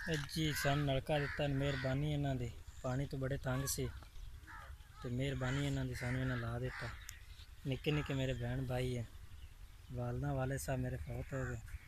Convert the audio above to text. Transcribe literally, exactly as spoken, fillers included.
जी सन नलका दिता, मेहरबानी इन्हां दी। पानी तो बड़े तंग सी ते मेहरबानी इन्हां दी, सानू इन्हां ला दिता। निक्के निक्के मेरे बहन भाई हैं, वालदा वाले साहब मेरे फौत हो गए।